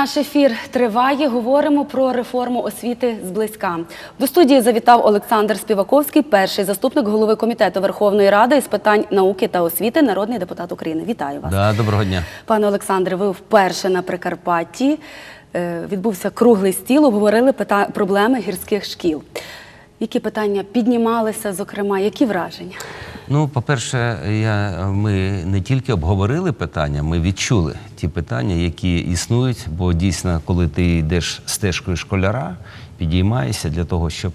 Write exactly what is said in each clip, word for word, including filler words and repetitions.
Наш ефір триває. Говоримо про реформу освіти зблизька. До студії завітав Олександр Співаковський, перший заступник голови Комітету Верховної Ради з питань науки та освіти, народний депутат України. Вітаю вас. Да, доброго дня. Пане Олександре, ви вперше на Прикарпатті. Відбувся круглий стіл, обговорили проблеми гірських шкіл. Які питання піднімалися, зокрема, які враження? Ну, по-перше, я, ми не тільки обговорили питання, ми відчули ті питання, які існують, бо дійсно, коли ти йдеш стежкою школяра, підіймаєшся для того, щоб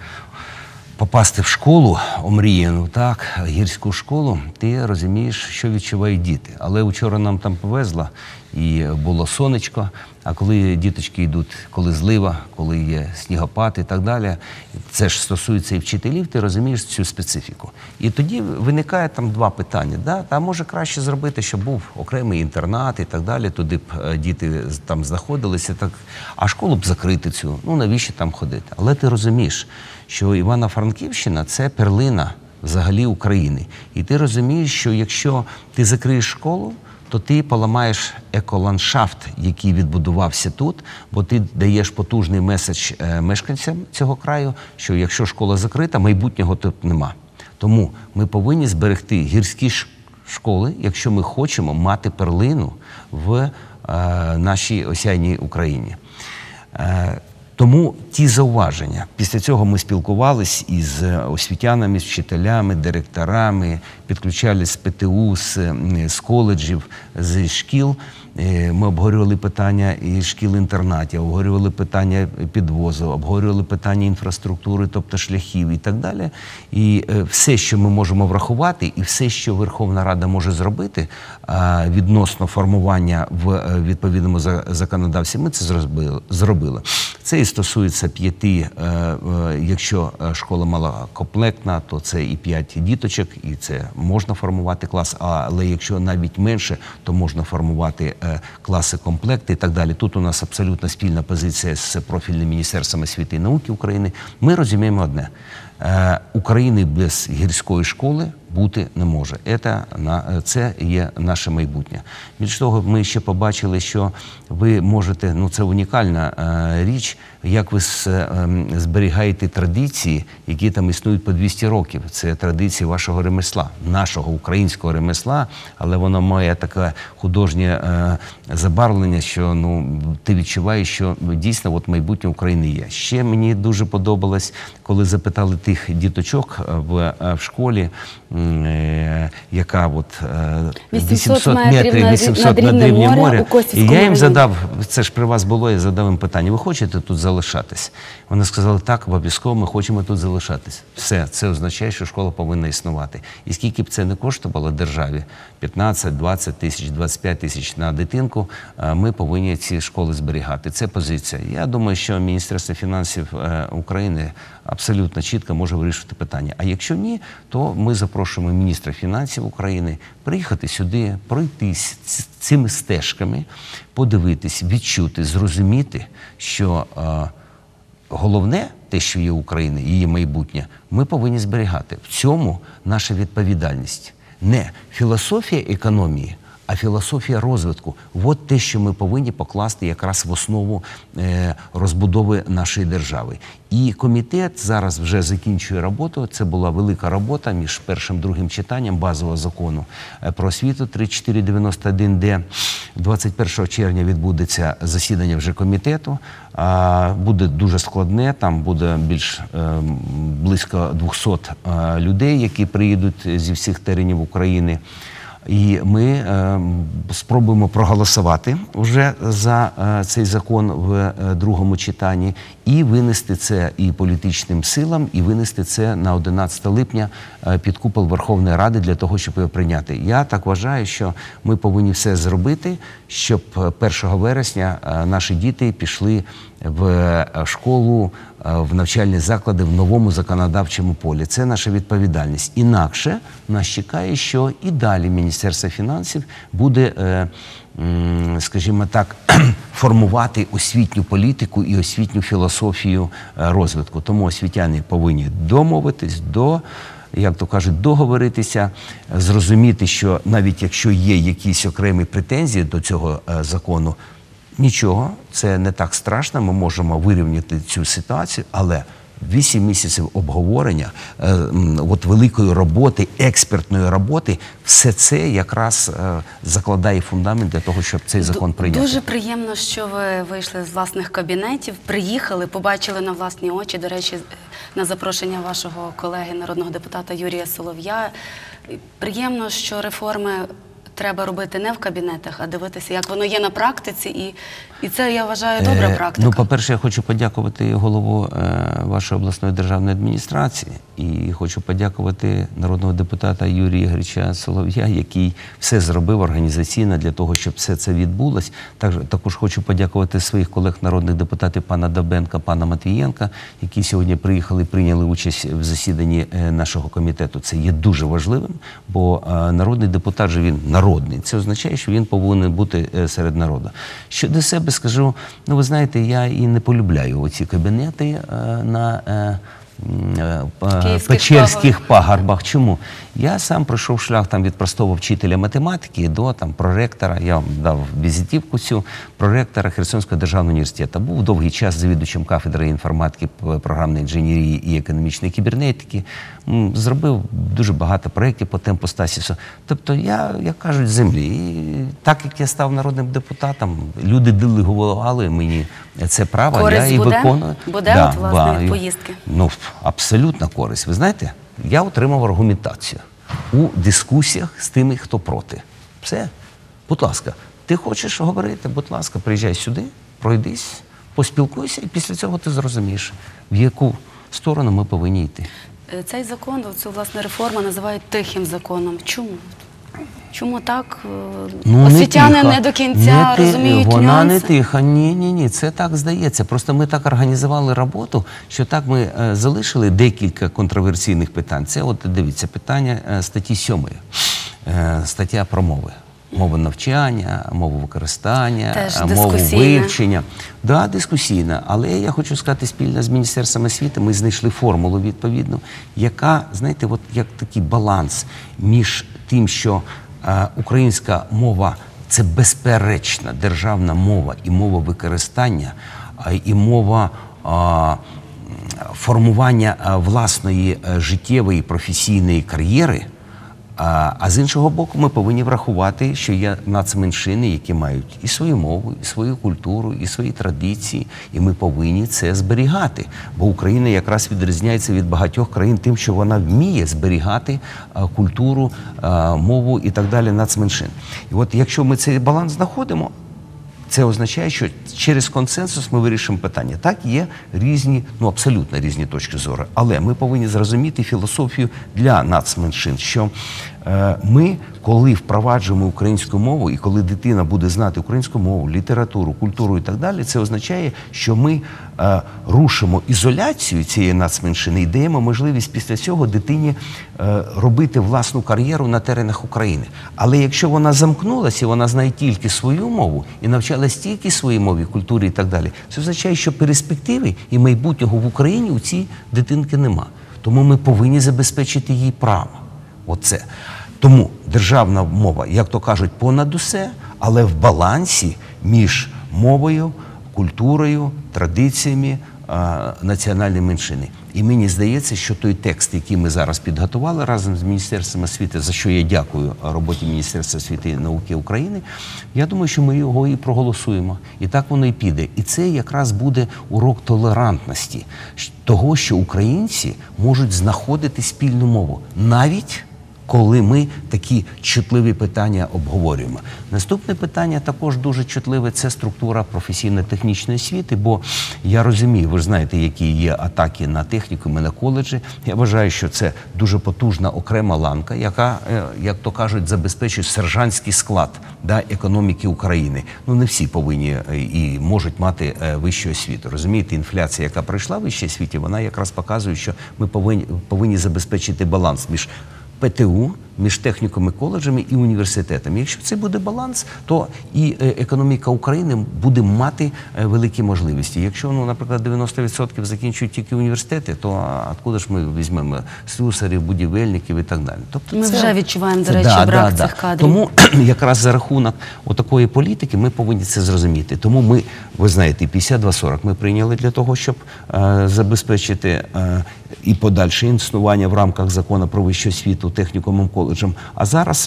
попасти в школу омріяну, так, гірську школу, ти розумієш, що відчувають діти. Але вчора нам там повезло, і було сонечко, а коли діточки йдуть, коли злива, коли є снігопад і так далі, це ж стосується і вчителів, ти розумієш цю специфіку. І тоді виникає там два питання. Да? А може краще зробити, щоб був окремий інтернат і так далі, туди б діти там знаходилися, так, а школу б закрити цю, ну навіщо там ходити? Але ти розумієш, що Івано-Франківщина – це перлина взагалі України. І ти розумієш, що якщо ти закриєш школу, то ти поламаєш еколандшафт, який відбудувався тут, бо ти даєш потужний меседж мешканцям цього краю, що якщо школа закрита, майбутнього тут нема. Тому ми повинні зберегти гірські школи, якщо ми хочемо мати перлину в е, нашій осяйній Україні. Е, Тому ті зауваження. Після цього ми спілкувалися із освітянами, з вчителями, директорами, підключались з ПТУ, з, з коледжів, з шкіл. Ми обговорювали питання і шкіл-інтернатів, обговорювали питання підвозу, обговорювали питання інфраструктури, тобто шляхів і так далі. І все, що ми можемо врахувати, і все, що Верховна Рада може зробити відносно формування в відповідному законодавстві, ми це зробили. Це і стосується п'яти, якщо школа малокомплектна, то це і п'ять діточок, і це можна формувати клас, але якщо навіть менше, то можна формувати класи, комплекти і так далі. Тут у нас абсолютно спільна позиція з профільним Міністерством освіти і науки України. Ми розуміємо одне. України без гірської школи бути не може. Це є наше майбутнє. Більш того, ми ще побачили, що ви можете, ну це унікальна річ, як ви зберігаєте традиції, які там існують по двісті років. Це традиції вашого ремесла, нашого українського ремесла, але воно має таке художнє забарвлення, що ну, ти відчуваєш, що дійсно от майбутнє України є. Ще мені дуже подобалось, коли запитали тих діточок в, в школі, яка от вісімсот метрів, вісімсот над рівнем моря, і я їм задав, це ж при вас було, я задав їм питання, ви хочете тут залишатись? Вони сказали, так, обов'язково ми хочемо тут залишатись. Все, це означає, що школа повинна існувати. І скільки б це не коштувало державі, п'ятнадцять, двадцять тисяч, двадцять п'ять тисяч на дитинку, ми повинні ці школи зберігати. Це позиція. Я думаю, що Міністерство фінансів України абсолютно чітко може вирішувати питання. А якщо ні, то ми запрошуємо міністра фінансів України приїхати сюди, пройтись цими стежками, подивитись, відчути, зрозуміти, що е, головне, те, що є Україна, її майбутнє, ми повинні зберігати. В цьому наша відповідальність. Не філософія економії, а філософія розвитку. От те, що ми повинні покласти якраз в основу е, розбудови нашої держави. І комітет зараз вже закінчує роботу. Це була велика робота між першим і другим читанням базового закону про освіту тридцять чотири дев'яносто один де. двадцять першого червня відбудеться засідання вже комітету. А, буде дуже складне, там буде більш е, близько двохсот е, людей, які приїдуть зі всіх теренів України. І ми е, спробуємо проголосувати вже за е, цей закон в е, другому читанні і винести це і політичним силам, і винести це на одинадцяте липня е, під купол Верховної Ради для того, щоб його прийняти. Я так вважаю, що ми повинні все зробити, щоб першого вересня е, наші діти пішли в школу, в навчальні заклади в новому законодавчому полі. Це наша відповідальність. Інакше нас чекає, що і далі Міністерство фінансів буде, скажімо так, формувати освітню політику і освітню філософію розвитку. Тому освітяни повинні домовитись, до, як то кажуть, договоритися, зрозуміти, що навіть якщо є якісь окремі претензії до цього закону, Нічого, це не так страшно, ми можемо вирівняти цю ситуацію, але вісім місяців обговорення, е, от великої роботи, експертної роботи, все це якраз е, закладає фундамент для того, щоб цей закон прийняти. Дуже приємно, що ви вийшли з власних кабінетів, приїхали, побачили на власні очі, до речі, на запрошення вашого колеги, народного депутата Юрія Солов'я. Приємно, що реформи треба робити не в кабінетах, а дивитися, як воно є на практиці, і, і це, я вважаю, добра Е, практика. Ну, по-перше, я хочу подякувати голову е, вашої обласної державної адміністрації і хочу подякувати народного депутата Юрія Ігоревича Солов'я, який все зробив організаційно для того, щоб все це відбулось. Так, також хочу подякувати своїх колег народних депутатів пана Довбенка, пана Матвієнка, які сьогодні приїхали і прийняли участь в засіданні е, нашого комітету. Це є дуже важливим, бо е, народний депутат же він народний. Це означає, що він повинен бути е, серед народу. Щодо себе скажу, ну ви знаєте, я і не полюбляю оці кабінети е, на е, е, Печерських пагорбах. Чому? Я сам пройшов шлях там від простого вчителя математики до там проректора, я вам дав візитівку цю, проректора Херсонського державного університету. Був довгий час завідувачем кафедри інформатики, програмної інженерії і економічної кібернетики. Зробив дуже багато проєктів по темпу Стасісу. Тобто я, як кажуть, з землі. І так як я став народним депутатом, люди делегували мені це право, користь я і буде? виконую. Буде, да, от, власне, від ба, поїздки? Ну, абсолютна користь. Ви знаєте, я отримав аргументацію у дискусіях з тими, хто проти. Все. Будь ласка, ти хочеш говорити, будь ласка, приїжджай сюди, пройдись, поспілкуйся, і після цього ти зрозумієш, в яку сторону ми повинні йти. Цей закон, цю, власне, реформу називають тихим законом. Чому? Чому так? Ну, освітяни не, не до кінця не ти, розуміють вона нюанси? Вона не тиха, ні, ні, ні, це так здається. Просто ми так організували роботу, що так ми е, залишили декілька контроверсійних питань. Це, от дивіться, питання е, статті сьомої, е, стаття про мови. Мову навчання, мову використання, Теж мову дискусійна. вивчення. Так, да, дискусійна. Але я хочу сказати, спільно з Міністерством освіти ми знайшли формулу відповідну, яка, знаєте, от як такий баланс між тим, що е, українська мова – це безперечна державна мова і мова використання, е, і мова е, формування е, власної е, життєвої професійної кар'єри. А, а з іншого боку, ми повинні врахувати, що є нацменшини, які мають і свою мову, і свою культуру, і свої традиції, і ми повинні це зберігати. Бо Україна якраз відрізняється від багатьох країн тим, що вона вміє зберігати а, культуру, а, мову і так далі нацменшин. І от якщо ми цей баланс знаходимо, це означає, що через консенсус ми вирішимо питання. Так, є різні, ну абсолютно різні точки зору, але ми повинні зрозуміти філософію для нацменшин, що е, ми, коли впроваджуємо українську мову, і коли дитина буде знати українську мову, літературу, культуру і так далі, це означає, що ми е, рушимо ізоляцію цієї нацменшини і даємо можливість після цього дитині е, робити власну кар'єру на теренах України. Але якщо вона замкнулася, і вона знає тільки свою мову і навчалась тільки своїй мові, культурі і так далі, це означає, що перспективи і майбутнього в Україні у цій дитинки нема. Тому ми повинні забезпечити їй право. Оце. Тому державна мова, як то кажуть, понад усе, але в балансі між мовою, культурою, традиціями а, національної меншини. І мені здається, що той текст, який ми зараз підготували разом з Міністерством освіти, за що я дякую роботі Міністерства освіти і науки України, я думаю, що ми його і проголосуємо. І так воно і піде. І це якраз буде урок толерантності, того, що українці можуть знаходити спільну мову, навіть коли ми такі чутливі питання обговорюємо. Наступне питання також дуже чутливе – це структура професійно-технічної освіти, бо я розумію, ви ж знаєте, які є атаки на технікуми, на коледжі. Я вважаю, що це дуже потужна окрема ланка, яка, як то кажуть, забезпечує сержантський склад да, економіки України. Ну, не всі повинні і можуть мати вищу освіту. Розумієте, інфляція, яка пройшла в вищій освіті, вона якраз показує, що ми повинні, повинні забезпечити баланс між ПТУ, між техніками, коледжами і університетами. Якщо це буде баланс, то і економіка України буде мати великі можливості. Якщо, ну, наприклад, дев'яносто відсотків закінчують тільки університети, то откуда ж ми візьмемо слюсарів, будівельників і так далі? Тобто ми це, вже відчуваємо, це, до речі, да, брак да, цих да. кадрів. Тому якраз за рахунок отакої політики ми повинні це зрозуміти. Тому ми, ви знаєте, п'ятдесят два сорок ми прийняли для того, щоб е, забезпечити е, і подальше існування в рамках закону про вищу освіту технікумам, коледжам. А зараз,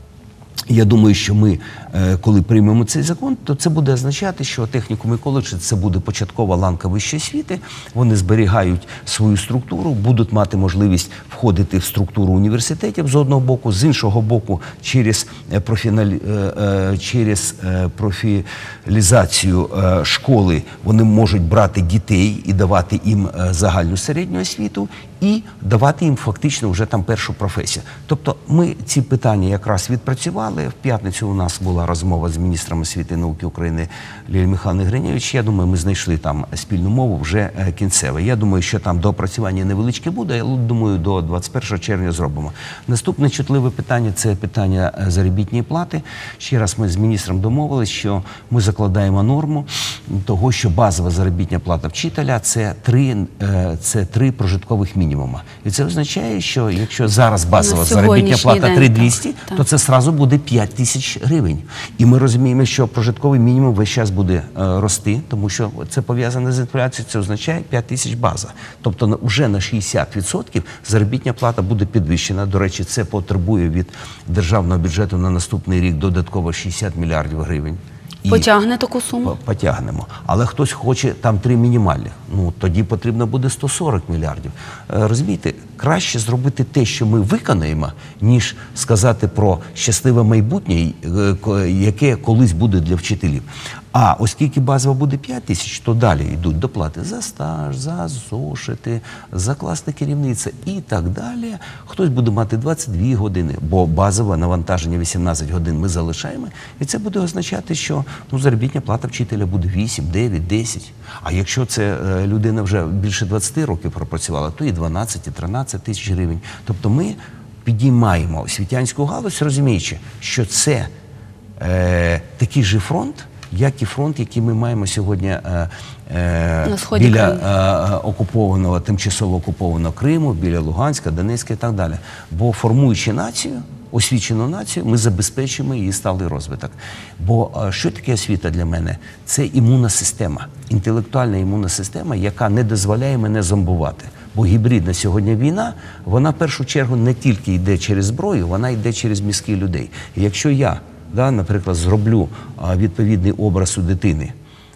я думаю, що ми, коли приймемо цей закон, то це буде означати, що технікум і коледж – це буде початкова ланка вищої освіти, вони зберігають свою структуру, будуть мати можливість входити в структуру університетів з одного боку, з іншого боку, через, профіналі... через профілізацію школи вони можуть брати дітей і давати їм загальну середню освіту, і давати їм фактично вже там першу професію. Тобто ми ці питання якраз відпрацювали. В п'ятницю у нас була розмова з міністром освіти і науки України Лілією Михайлівною Гриневич. Я думаю, ми знайшли там спільну мову вже кінцеве. Я думаю, що там доопрацювання невеличке буде, але, думаю, до двадцять першого червня зробимо. Наступне чутливе питання – це питання заробітної плати. Ще раз ми з міністром домовились, що ми закладаємо норму того, що базова заробітна плата вчителя – це три, це три прожиткових мінімума. І це означає, що якщо зараз базова заробітна плата три тисячі двісті, то це зразу буде п'ять тисяч гривень. І ми розуміємо, що прожитковий мінімум весь час буде е, рости, тому що це пов'язане з інфляцією, це означає п'ять тисяч база. Тобто вже на шістдесят відсотків заробітна плата буде підвищена. До речі, це потребує від державного бюджету на наступний рік додатково шістдесят мільярдів гривень. І потягне таку суму? Потягнемо. Але хтось хоче там три мінімальних. Ну, тоді потрібно буде сто сорок мільярдів. Розумієте, краще зробити те, що ми виконаємо, ніж сказати про щасливе майбутнє, яке колись буде для вчителів. А оскільки базова буде п'ять тисяч, то далі йдуть доплати за стаж, за зошити, за класне керівництво і так далі. Хтось буде мати двадцять дві години, бо базове навантаження вісімнадцять годин ми залишаємо. І це буде означати, що, ну, заробітна плата вчителя буде вісім, дев'ять, десять. А якщо це е, людина вже більше двадцяти років пропрацювала, то і дванадцять, і тринадцять тисяч гривень. Тобто ми підіймаємо освітянську галузь, розуміючи, що це е, такий же фронт, як і фронт, який ми маємо сьогодні е, е, біля е, окупованого, тимчасово окупованого Криму, біля Луганська, Донецька і так далі. Бо формуючи націю, освічену націю, ми забезпечимо її сталий розвиток. Бо е, що таке освіта для мене? Це імунна система, інтелектуальна імунна система, яка не дозволяє мене зомбувати. Бо гібридна сьогодні війна, вона в першу чергу не тільки йде через зброю, вона йде через мізки людей. І якщо я, да, наприклад, зроблю а, відповідний образ у дитини,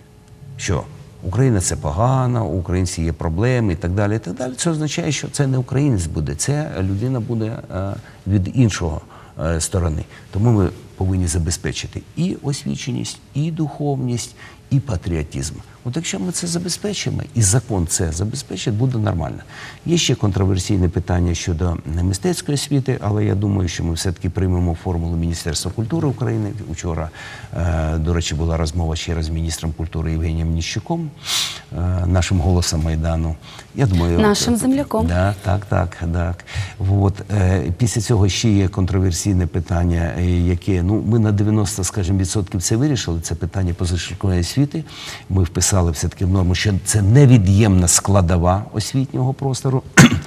що Україна – це погано, у українців є проблеми і так далі, і так далі, це означає, що це не українець буде, це людина буде а, від іншого а, сторони. Тому ми повинні забезпечити і освіченість, і духовність, і патріотизм. От якщо ми це забезпечимо, і закон це забезпечить, буде нормально. Є ще контроверсійне питання щодо мистецької освіти, але я думаю, що ми все-таки приймемо формулу Міністерства культури України. Вчора, е, до речі, була розмова ще раз з міністром культури Євгенієм Ніщуком, е, нашим голосом Майдану. Я думаю, нашим земляком. Да, так, так, так. От, е, після цього ще є контроверсійне питання, яке, ну, ми на дев'яносто, скажімо, відсотків це вирішили, це питання позашкільної освіти. Ми вписали все-таки в норму, що це невід'ємна складова освітнього простору.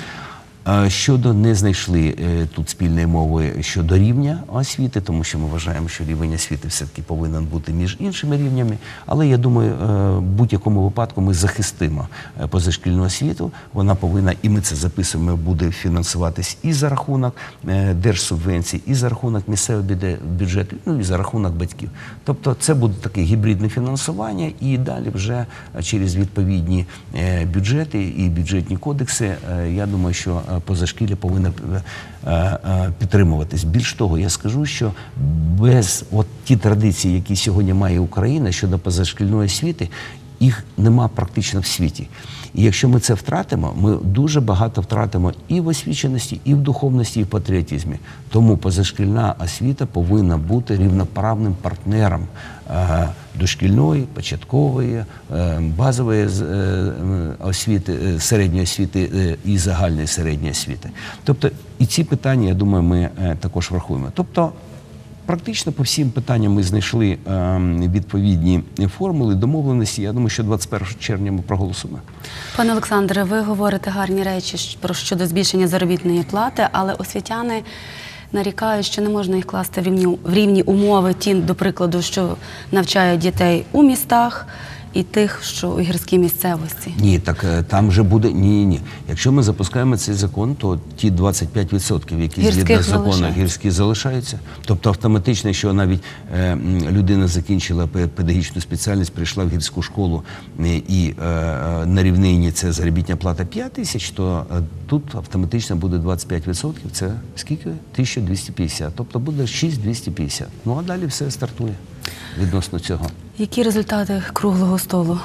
Щодо не знайшли тут спільної мови щодо рівня освіти, тому що ми вважаємо, що рівень освіти все-таки повинен бути між іншими рівнями. Але я думаю, в будь-якому випадку ми захистимо позашкільну освіту. Вона повинна, і ми це записуємо, буде фінансуватись і за рахунок держсубвенцій, і за рахунок місцевого бюджету, ну і за рахунок батьків. Тобто це буде таке гібридне фінансування, і далі вже через відповідні бюджети і бюджетні кодекси, я думаю, що позашкілля повинна підтримуватись. Більш того, я скажу, що без от ті традиції, які сьогодні має Україна щодо позашкільної освіти, їх нема практично в світі. І якщо ми це втратимо, ми дуже багато втратимо і в освіченості, і в духовності, і в патріотизмі. Тому позашкільна освіта повинна бути рівноправним партнером е, дошкільної, початкової, е, базової е, освіти, е, середньої освіти е, і загальної середньої освіти. Тобто і ці питання, я думаю, ми е, також врахуємо. Тобто практично по всім питанням ми знайшли е, відповідні формули, домовленості. Я думаю, що двадцять першого червня ми проголосуємо. Пане Олександре, ви говорите гарні речі про щодо збільшення заробітної плати, але освітяни нарікають, що не можна їх класти в рівні, в рівні умови ті, до прикладу, що навчають дітей у містах, і тих, що у гірській місцевості. Ні, так там же буде, ні, ні. Якщо ми запускаємо цей закон, то ті двадцять п'ять відсотків, які згідно закону гірські залишаються. Тобто автоматично, якщо навіть е, людина закінчила педагогічну спеціальність, прийшла в гірську школу е, і е, на рівнині це заробітна плата п'ять тисяч, то е, тут автоматично буде двадцять п'ять відсотків. Це скільки? тисяча двісті п'ятдесят. Тобто буде шість тисяч двісті п'ятдесят. Ну а далі все стартує відносно цього. Які результати круглого столу,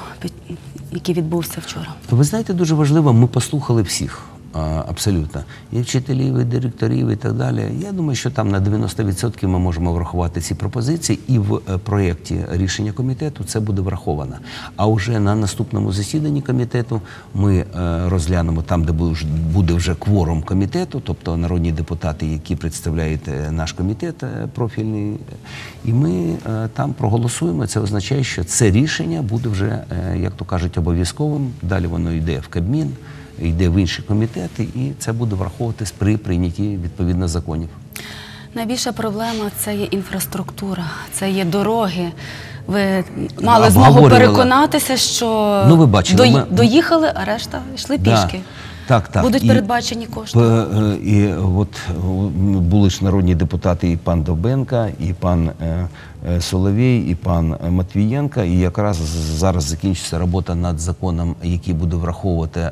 який відбувся вчора? Ви знаєте, дуже важливо, ми послухали всіх, абсолютно. І вчителів, і директорів, і так далі. Я думаю, що там на дев'яносто відсотків ми можемо врахувати ці пропозиції, і в проєкті рішення комітету це буде враховано. А вже на наступному засіданні комітету ми розглянемо там, де буде вже кворум комітету, тобто народні депутати, які представляють наш комітет профільний, і ми там проголосуємо. Це означає, що це рішення буде вже, як то кажуть, обов'язковим. Далі воно йде в Кабмін, йде в інші комітети, і це буде враховуватись при прийнятті відповідно законів. Найбільша проблема – це є інфраструктура, це є дороги. Ви мали змогу переконатися, що ну, ви бачили, до... ми... доїхали, а решта йшли пішки. Да. Так, так. Будуть і, передбачені кошти. І от були ж народні депутати і пан Довбенко, і пан Соловей, і пан Матвієнко, і якраз зараз закінчиться робота над законом, який буде враховувати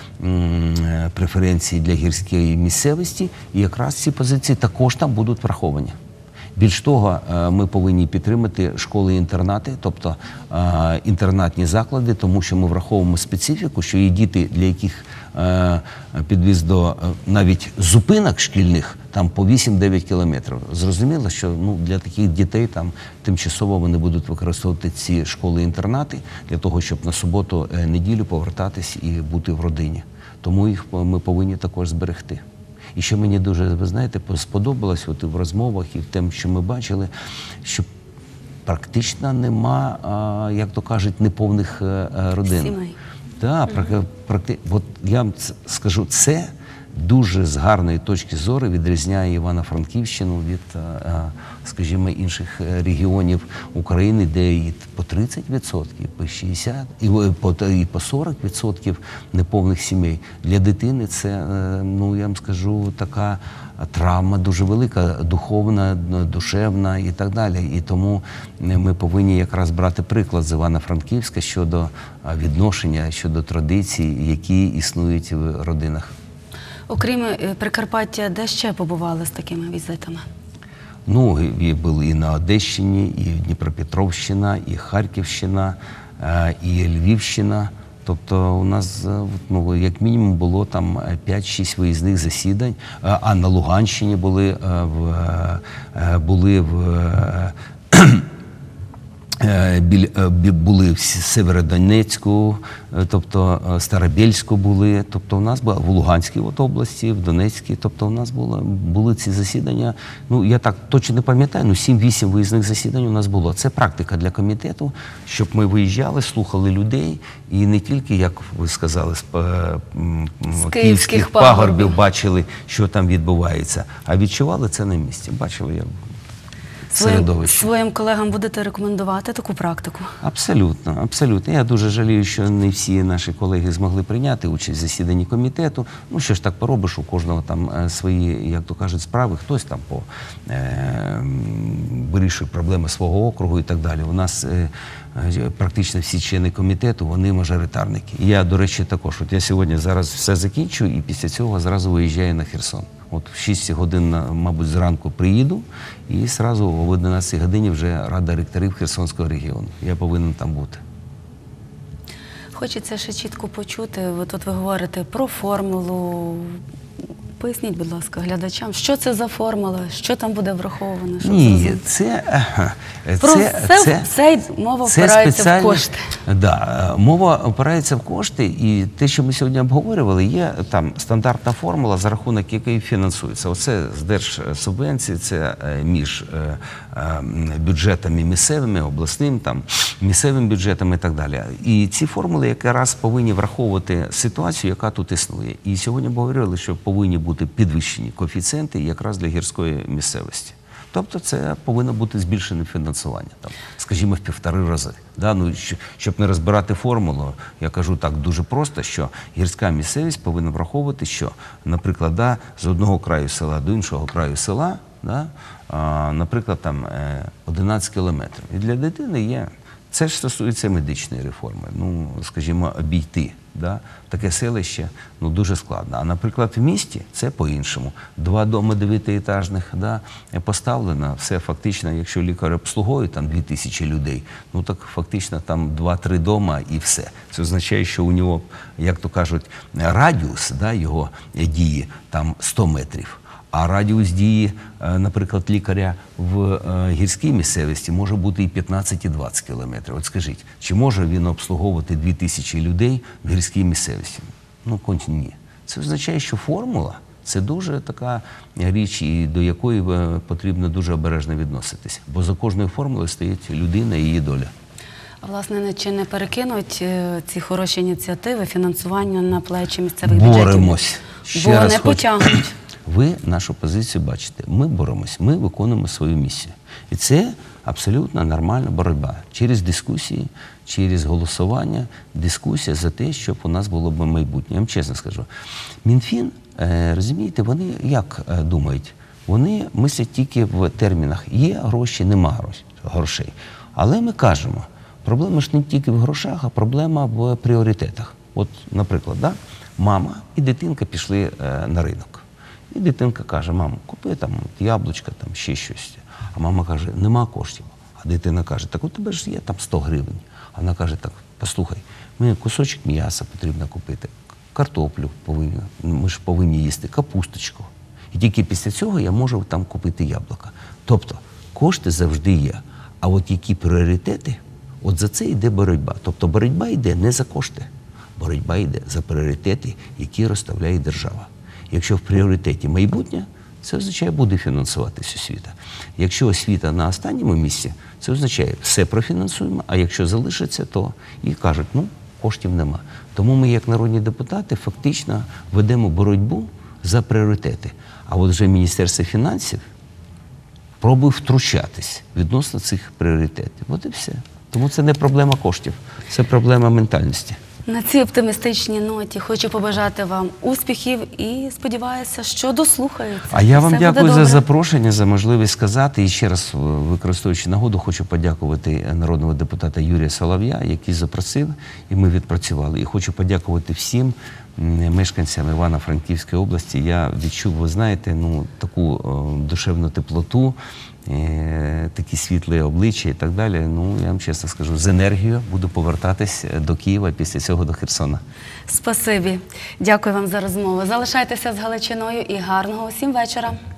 преференції для гірської місцевості, і якраз ці позиції також там будуть враховані. Більш того, ми повинні підтримати школи-інтернати, тобто інтернатні заклади, тому що ми враховуємо специфіку, що є діти, для яких підвіз до навіть зупинок шкільних там по вісім-дев'ять кілометрів. Зрозуміло, що ну, для таких дітей там тимчасово вони будуть використовувати ці школи-інтернати для того, щоб на суботу-неділю повертатись і бути в родині. Тому їх ми повинні також зберегти. І що мені дуже, ви знаєте, сподобалось от і в розмовах, і в тому, що ми бачили, що практично нема, а, як то кажуть, неповних а, родин. Сімей. Так, mm-hmm. практи... От я вам скажу, це дуже з гарної точки зору відрізняє Івано-Франківщину від, скажімо, інших регіонів України, де і по тридцять відсотків, по шістдесят відсотків, і по сорок відсотків неповних сімей. Для дитини це, ну, я вам скажу, така травма дуже велика, духовна, душевна і так далі. І тому ми повинні якраз брати приклад з Івано-Франківська щодо відношення, щодо традицій, які існують в родинах. Окрім Прикарпаття, де ще побували з такими візитами? Ну, і були і на Одещині, і Дніпропетровщина, і Харківщина, і Львівщина. Тобто у нас, ну, як мінімум, було там п'ять-шість виїзних засідань, а на Луганщині були в, були в були в Северодонецьку, тобто Старобільську були, тобто у нас була в Луганській от області, в Донецькій, тобто у нас було, були ці засідання, ну я так точно не пам'ятаю, ну сім-вісім виїзних засідань у нас було. Це практика для комітету, щоб ми виїжджали, слухали людей і не тільки, як ви сказали, з, з київських пагорбів бачили, що там відбувається, а відчували це на місці, бачили як. Своїм, своїм колегам будете рекомендувати таку практику? Абсолютно, абсолютно. Я дуже жалію, що не всі наші колеги змогли прийняти участь в засіданні комітету. Ну, що ж так поробиш, у кожного там свої, як то кажуть, справи, хтось там по, е, вирішує проблеми свого округу і так далі. У нас е, практично всі члени комітету, вони мажоритарники. Я, до речі, також. От я сьогодні зараз все закінчу і після цього зразу виїжджаю на Херсон. От в шість годин, мабуть, зранку приїду і зразу в одинадцятій годині вже Рада ректорів Херсонського регіону. Я повинен там бути. хочеться ще чітко почути. Ви тут ви говорите про формулу. Поясніть, будь ласка, глядачам, що це за формула, що там буде враховано? Щоб Ні, зрозуміти? це, ага, Про це, все, це, все мова це впирається в спеціальні- кошти. Да, мова опирається в кошти, і те, що ми сьогодні обговорювали, є там стандартна формула, за рахунок якої фінансується. Оце з держсубвенції, це е, між е, е, бюджетами місцевими, обласним, там, місцевим бюджетом і так далі. І ці формули якраз повинні враховувати ситуацію, яка тут існує. І сьогодні обговорювали, що повинні бути підвищені коефіцієнти якраз для гірської місцевості. Тобто це повинно бути збільшене фінансування, там, скажімо, в півтори рази. Да? Ну, щ- щоб не розбирати формулу, я кажу так дуже просто, що гірська місцевість повинна враховувати, що, наприклад, да, з одного краю села до іншого краю села, да, а, наприклад, там е, одинадцять кілометрів. І для дитини є. Це ж стосується медичної реформи. Ну, скажімо, обійти. Да? Таке селище ну, дуже складно. А, наприклад, в місті це по-іншому. Два доми дев'ятиетажних да, поставлено, все фактично, якщо лікар обслуговує там дві тисячі людей, ну так фактично там два-три дома і все. Це означає, що у нього, як то кажуть, радіус да, його дії там сто метрів. А радіус дії, е, наприклад, лікаря в е, гірській місцевості може бути і п'ятнадцять, і двадцять кілометрів. От скажіть, чи може він обслуговувати дві тисячі людей в гірській місцевості? Ну, конче ні. Це означає, що формула – це дуже така річ, і до якої е, потрібно дуже обережно відноситись. Бо за кожною формулою стоїть людина і її доля. А, власне, чи не перекинуть е, ці хороші ініціативи фінансування на плечі місцевих бюджетів? Боремось. Ще Бо раз не хочу- потягнуть. Ви нашу позицію бачите. Ми боремось, ми виконуємо свою місію. І це абсолютно нормальна боротьба. Через дискусії, через голосування, дискусія за те, щоб у нас було б майбутнє. Я вам чесно скажу. Мінфін, е, розумієте, вони як е, думають? Вони мислять тільки в термінах є гроші, нема грошей- грошей. Але ми кажемо, проблема ж не тільки в грошах, а проблема в пріоритетах. От, наприклад, да, мама і дитинка пішли е, на ринок. І дитинка каже: мамо, купи там яблучка, там ще щось. А мама каже: нема коштів. А дитина каже: так у тебе ж є там сто гривень. А вона каже: так, послухай, мені кусочок м'яса потрібно купити, картоплю повинні, ми ж повинні їсти, капусточку. І тільки після цього я можу там купити яблука. Тобто кошти завжди є. А от які пріоритети, от за це йде боротьба. Тобто боротьба йде не за кошти, боротьба йде за пріоритети, які розставляє держава. Якщо в пріоритеті майбутнє, це означає, буде фінансуватись освіта. Якщо освіта на останньому місці, це означає, все профінансуємо, а якщо залишиться, то і кажуть, ну, коштів нема. Тому ми, як народні депутати, фактично ведемо боротьбу за пріоритети. А от вже Міністерство фінансів пробує втручатись відносно цих пріоритетів. От і все. Тому це не проблема коштів, це проблема ментальності. На цій оптимістичній ноті хочу побажати вам успіхів і сподіваюся, що дослухаються. А я Все вам буде дякую за добре. запрошення, за можливість сказати. І ще раз, використовуючи нагоду, хочу подякувати народного депутата Юрія Солов'я, який запросив, і ми відпрацювали. І хочу подякувати всім м, мешканцям Івано-Франківської області. Я відчув, ви знаєте, ну, таку о, душевну теплоту, е, такі світлі обличчя і так далі. Ну, я вам чесно скажу, з енергією буду повертатись до Києва, після цього до Херсона. Спасибі. Дякую вам за розмову. Залишайтеся з Галичиною і гарного усім вечора.